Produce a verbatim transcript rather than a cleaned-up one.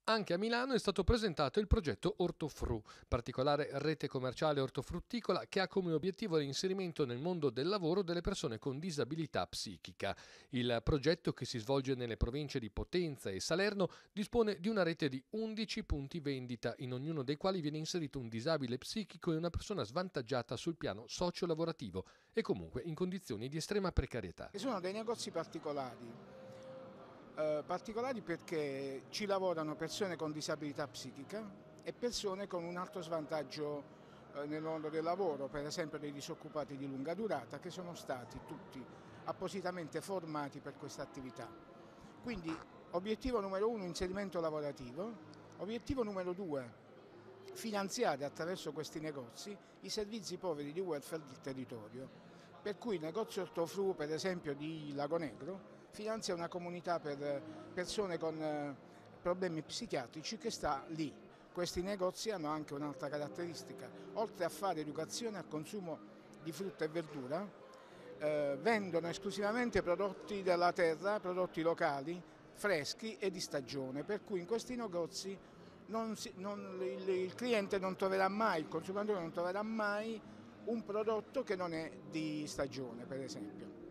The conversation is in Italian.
Anche a Milano è stato presentato il progetto Ortofru, particolare rete commerciale ortofrutticola che ha come obiettivo l'inserimento nel mondo del lavoro delle persone con disabilità psichica. Il progetto, che si svolge nelle province di Potenza e Salerno, dispone di una rete di undici punti vendita, in ognuno dei quali viene inserito un disabile psichico e una persona svantaggiata sul piano socio-lavorativo e comunque in condizioni di estrema precarietà. Sono dei negozi particolari. Eh, particolari perché ci lavorano persone con disabilità psichica e persone con un alto svantaggio eh, nel mondo del lavoro, per esempio dei disoccupati di lunga durata, che sono stati tutti appositamente formati per questa attività. Quindi obiettivo numero uno, inserimento lavorativo; obiettivo numero due, finanziare attraverso questi negozi i servizi poveri di welfare del territorio. Per cui il negozio Ortofru, per esempio di Lagonegro, finanzia una comunità per persone con problemi psichiatrici che sta lì. Questi negozi hanno anche un'altra caratteristica: oltre a fare educazione al consumo di frutta e verdura, eh, vendono esclusivamente prodotti della terra, prodotti locali, freschi e di stagione, per cui in questi negozi non si, non, il, il cliente non troverà mai, il consumatore non troverà mai un prodotto che non è di stagione, per esempio.